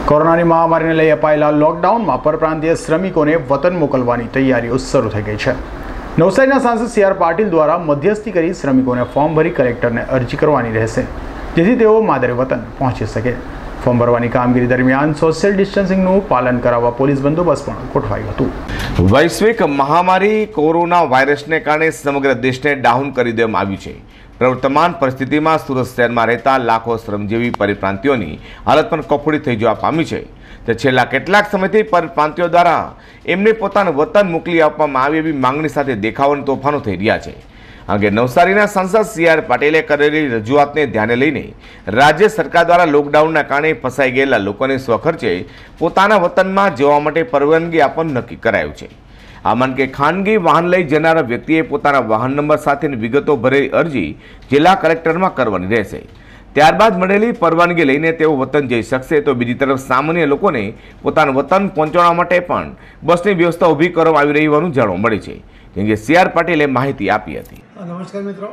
કોરોનાની મહામારીને લઈ અપાયેલા લોકડાઉનમાં પરપ્રાંતીય શ્રમિકોને વતન મોકલવાની તૈયારીઓ શરૂ થઈ ગઈ છે। નવસારીના સાંસદ સી.આર. પાટીલ દ્વારા મધ્યસ્થી કરી શ્રમિકોને ફોર્મ ભરી કલેક્ટરને અરજી કરવાની રહેશે, જેથી તેઓ માદરે વતન પહોંચી શકે। ફોર્મ ભરવાની કામગીરી દરમિયાન સોશિયલ ડિસ્ટન્સિંગનું પાલન કરાવવા પોલીસ બંદોબસ્ત પણ ગોઠવાયું હતું। વૈશ્વિક મહામારી કોરોના વાયરસને કારણે સમગ્ર દેશને ડાઉન કરી દેવામાં આવ્યું છે। વર્તમાન પરિસ્થિતિમાં સુરત શહેરમાં રહેતા લાખો શ્રમજીવી પરિપ્રાંતિઓની હાલત પણ કફોડી થઈ જવા પામી છે। તે છેલ્લા કેટલાક સમયથી પરિપ્રાંતિઓ દ્વારા એમને પોતાનું વતન મોકલી આપવામાં આવે એવી માંગણી સાથે દેખાવો અને તોફાનો થઈ રહ્યા છે। અંગે નવસારીના સાંસદ સી.આર. પાટીલે કરેલી રજૂઆતને ધ્યાને લઈને રાજ્ય સરકાર દ્વારા લોકડાઉનના કારણે ફસાઈ ગયેલા લોકોને સ્વખર્ચે પોતાના વતનમાં જવા માટે પરવાનગી આપવાનું નક્કી કરાયું છે। આમાં કે ખાનગી વાહન લઈ જનારા વ્યક્તિએ પોતાના વાહન નંબર સાથેની વિગતો ભરેલી અરજી જિલ્લા કલેક્ટરમાં કરવાની રહેશે। ત્યારબાદ મળેલી પરવાનગી લઈને તેઓ વતન જઈ શકશે। તો બીજી તરફ સામાન્ય લોકોને પોતાના વતન પહોંચવા માટે પણ બસની વ્યવસ્થા ઊભી કરવામાં આવી રહી હોવાનું જાણવા મળે છે, જેમ કે સી.આર. પાટીલે માહિતી આપી હતી। નમસ્કાર મિત્રો,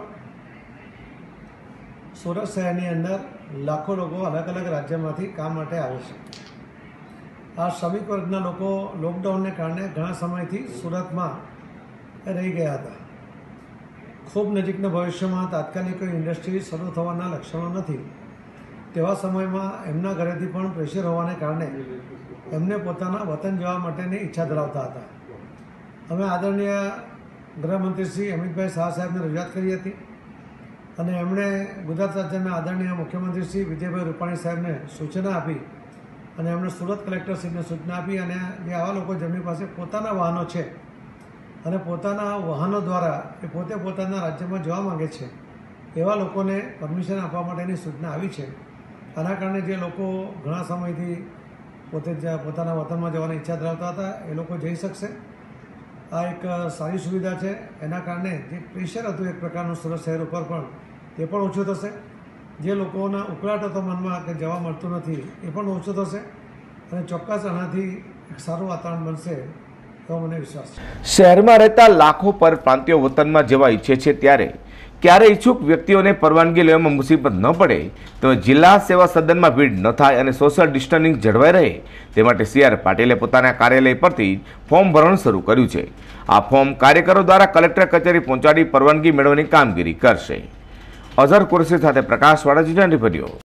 સુરત શહેરની અંદર લાખો લોકો અલગ અલગ રાજ્યમાંથી કામ માટે આવે છે। આ શ્રમિક વર્ગના લોકો લોકડાઉનને કારણે ઘણા સમયથી સુરતમાં રહી ગયા હતા। ખૂબ નજીકના ભવિષ્યમાં તાત્કાલિક ઇન્ડસ્ટ્રી શરૂ થવાના લક્ષણો નથી। તેવા સમયમાં એમના ઘરેથી પણ પ્રેશર હોવાને કારણે એમને પોતાના વતન જવા માટેની ઈચ્છા ધરાવતા હતા। અમે આદરણીય ગૃહમંત્રી શ્રી અમિતભાઈ શાહ સાહેબને રજૂઆત કરી હતી અને એમણે ગુજરાત રાજ્યના આદરણીય મુખ્યમંત્રી શ્રી વિજયભાઈ રૂપાણી સાહેબને સૂચના આપી અને એમણે સુરત કલેક્ટરશ્રીને સૂચના આપી અને જે આવા લોકો જેમની પાસે પોતાના વાહનો છે અને પોતાના વાહનો દ્વારા એ પોતે પોતાના રાજ્યમાં જવા માગે છે એવા લોકોને પરમિશન આપવા માટેની સૂચના આવી છે। આના કારણે જે લોકો ઘણા સમયથી પોતાના વતનમાં જવાની ઈચ્છા ધરાવતા હતા એ લોકો જઈ શકશે। આ એક સારી સુવિધા છે। એના કારણે જે પ્રેશર હતું એક પ્રકારનું સુરત શહેર ઉપર પણ એ પણ ઓછું થશે। જે લોકોના ઉકળાટ હતો મનમાં કે જવા મળતું નથી એ પણ ઓછું થશે અને ચોક્કસ આનાથી એક સારું વાતાવરણ બનશે એવો મને વિશ્વાસ છે। શહેરમાં રહેતા લાખો પરપ્રાંતિયો વતનમાં જવા ઈચ્છે છે, ત્યારે ક્યારે ઈચ્છુક વ્યક્તિઓને પરવાનગી લેવામાં મુસીબત ન પડે તો જિલ્લા સેવા સદનમાં ભીડ ન થાય અને સોશિયલ ડિસ્ટન્સિંગ જળવાઈ રહે તે માટે સી.આર. પાટીલે પોતાના કાર્યાલય પરથી ફોર્મ ભરવાનું શરૂ કર્યું છે। આ ફોર્મ કાર્યકરો દ્વારા કલેક્ટર કચેરી પહોંચાડી પરવાનગી મેળવવાની કામગીરી કરશે। અઝર કુરેશી સાથે પ્રકાશ વાળા, રિપોર્ટ।